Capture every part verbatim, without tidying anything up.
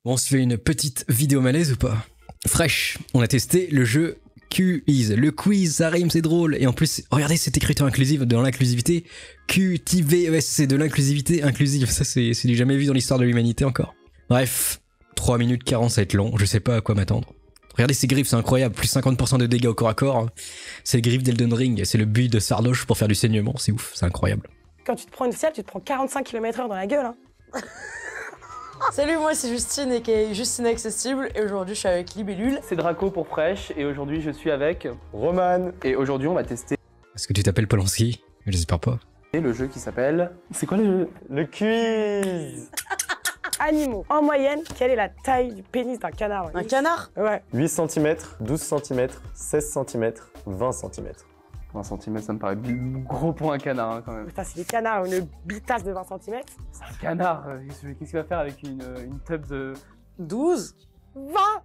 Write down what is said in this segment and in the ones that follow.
Bon, on se fait une petite vidéo malaise ou pas? Fresh, on a testé le jeu Q-Ease. Le quiz, ça rime, c'est drôle. Et en plus, regardez cette écriture inclusive dans l'inclusivité. Q-T-V-E-S, c'est de l'inclusivité inclusive. Ça, c'est du jamais vu dans l'histoire de l'humanité encore. Bref, trois minutes quarante, ça va être long. Je sais pas à quoi m'attendre. Regardez ces griffes, c'est incroyable. Plus cinquante pour cent de dégâts au corps à corps. C'est les griffes d'Elden Ring. C'est le build de Sardoche pour faire du saignement. C'est ouf, c'est incroyable. Quand tu te prends une selle, tu te prends quarante-cinq kilomètres heure dans la gueule. Hein. Salut, moi c'est Justine et qui est Justine Accessible et aujourd'hui je suis avec Libellule. C'est Draco pour Fresh et aujourd'hui je suis avec Roman. Et aujourd'hui on va tester. Est-ce que tu t'appelles Polanski? J'espère pas. Et le jeu qui s'appelle... C'est quoi le jeu? Le quiz. Animaux. En moyenne, quelle est la taille du pénis d'un canard? Un canard? Ouais. huit centimètres, douze centimètres, seize centimètres, vingt centimètres. vingt centimètres, ça me paraît gros pour un canard hein, quand même. Putain, c'est des canards, une bitasse de vingt centimètres. C'est un canard, euh, qu'est-ce qu'il va faire avec une, une tub de... douze? vingt.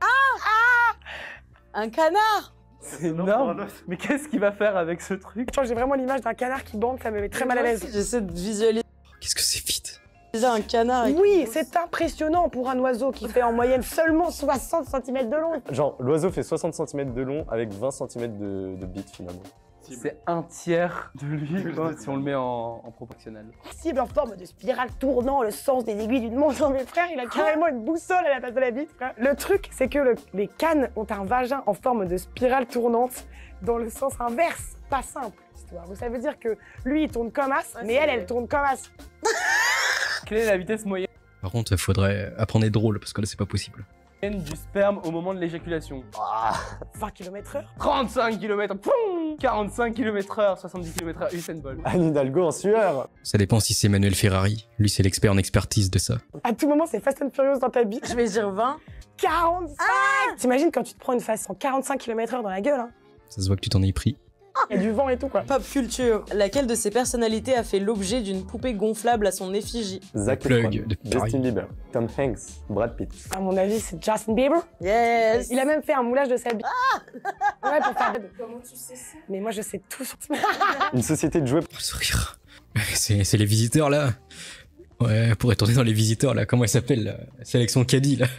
Un canard? C'est énorme. Mais qu'est-ce qu'il va faire avec ce truc? J'ai vraiment l'image d'un canard qui bande, ça me met très mal à l'aise. J'essaie de visualiser Qu'est-ce que c'est vite? un canard. avec Oui, une c'est impressionnant pour un oiseau qui fait en moyenne seulement soixante centimètres de long. Genre, l'oiseau fait soixante centimètres de long avec vingt centimètres de, de bite finalement. C'est un tiers de lui quoi, si on le met en, en proportionnel. Cible en forme de spirale tournant le sens des aiguilles d'une montre. Mes frères, il a carrément une boussole à la place de la bite. Frère. Le truc, c'est que le, les cannes ont un vagin en forme de spirale tournante dans le sens inverse, pas simple. Donc ça veut dire que lui, il tourne comme as, Ouais, mais c'est elle, vrai. elle tourne comme as. Quelle est la vitesse moyenne Par contre, il faudrait apprendre des drôles parce que là, c'est pas possible. du sperme au moment de l'éjaculation? vingt kilomètres heure. trente-cinq kilomètres, quarante-cinq kilomètres heure, soixante-dix kilomètres heure, Usain Bolt. Anne Hidalgo en sueur. Ça dépend si c'est Manuel Ferrari. Lui, c'est l'expert en expertise de ça. À tout moment, c'est Fast and Furious dans ta bite. Je vais dire vingt. quarante-cinq. T'imagines quand tu te prends une face en quarante-cinq kilomètres heure dans la gueule, hein. Ça se voit que tu t'en es pris. Il y a du vent et tout, quoi. Pop culture. Laquelle de ces personnalités a fait l'objet d'une poupée gonflable à son effigie? Zac Plug Efron, de Paris. Justin Bieber, Tom Hanks, Brad Pitt. À mon avis, c'est Justin Bieber. Yes. Il a même fait un moulage de sa bite. Ouais, pour faire... Comment tu sais ça? Mais moi, je sais tout sur... Une société de jouets. Oh, le sourire. C'est c'est les visiteurs, là. Ouais, pour retourner dans les visiteurs, là. Comment elle s'appelle, là? Sélection Caddy, là.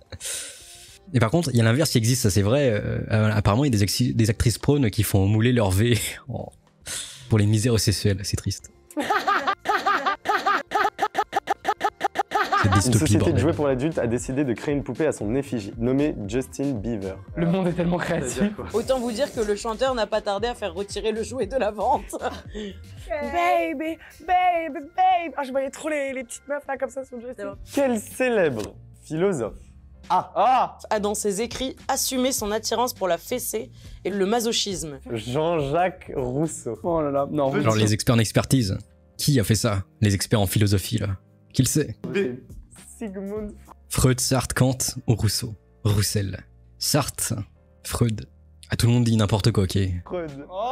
Et par contre, il y a l'inverse qui existe, ça c'est vrai. Euh, apparemment, il y a des, acti- des actrices prônes qui font mouler leur V en- pour les misères sexuelles. C'est triste. C'est Une dystopie, société de bordel. jouets pour l'adulte a décidé de créer une poupée à son effigie, nommée Justin Bieber. Le monde est tellement créatif. Autant vous dire que le chanteur n'a pas tardé à faire retirer le jouet de la vente. Baby, baby, baby. Ah, je voyais trop les, les petites meufs là comme ça sur le joystick. Quel célèbre philosophe Ah A dans ses écrits assumé son attirance pour la fessée et le masochisme. Jean-Jacques Rousseau. Oh là là, non. Genre les experts en expertise. Qui a fait ça? Les experts en philosophie, là. Qui le sait? Sigmund. Freud, Sartre, Kant ou Rousseau? Roussel. Sartre, Freud. Ah, tout le monde dit n'importe quoi, ok. Freud.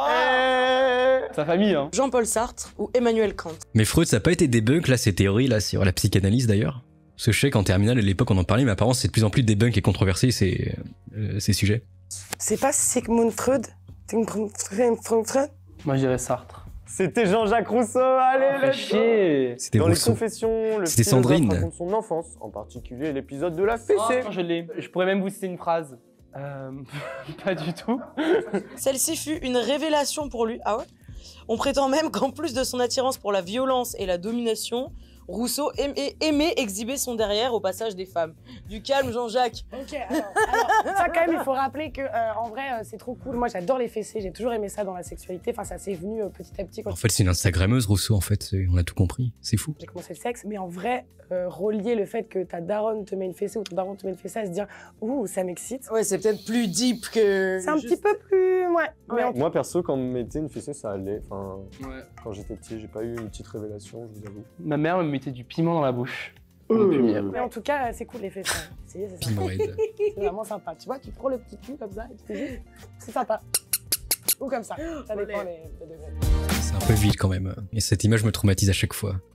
Sa famille hein. Jean-Paul Sartre ou Emmanuel Kant. Mais Freud, ça n'a pas été débunk, là, ces théories, là, sur la psychanalyse, d'ailleurs. Parce que je sais qu'en terminale, à l'époque, on en parlait, mais apparemment, c'est de plus en plus débunk et controversé, ces, euh, ces sujets. C'est pas Sigmund Freud? Sigmund Freud? Moi je dirais Sartre. C'était Jean-Jacques Rousseau, allez, Oh, fait let's go. chier. C'était Dans les Rousseau. confessions, le C'était philosophe Sandrine. raconte son enfance, en particulier l'épisode de la fessée. Oh, je l'ai. Je pourrais même vous citer une phrase. Euh, pas du tout. Celle-ci fut une révélation pour lui. Ah ouais? On prétend même qu'en plus de son attirance pour la violence et la domination, Rousseau aimait, aimait exhiber son derrière au passage des femmes. Du calme, Jean-Jacques. Ok, alors, alors, ça quand même, il faut rappeler que euh, en vrai, euh, c'est trop cool. Moi, j'adore les fessées, j'ai toujours aimé ça dans la sexualité. Enfin, ça s'est venu euh, petit à petit quand En fait, c'est une Instagrammeuse, Rousseau, en fait. c'est- On a tout compris. C'est fou. j'ai commencé le sexe. Mais en vrai, euh, relier le fait que ta daronne te met une fessée ou ton daron te met une fessée à se dire « Ouh, ça m'excite Ouais, c'est peut-être plus deep que... ». C'est un juste- petit peu plus... Ouais. Mais en- Moi perso, quand on me mettait une fessée, ça allait. Enfin, Ouais. quand j'étais petit, j'ai pas eu une petite révélation, je vous avoue. Ma mère me mettait du piment dans la bouche. Euh. Plumière. mais en tout cas, c'est cool les fessées. Essayez, c'est sympa. Pimoïde. C'est vraiment sympa. Tu vois, tu prends le petit cul comme ça et tu te dis « C'est sympa ». Ou comme ça. Ça dépend les, les degrés. C'est un peu vide, quand même. Et cette image me traumatise à chaque fois.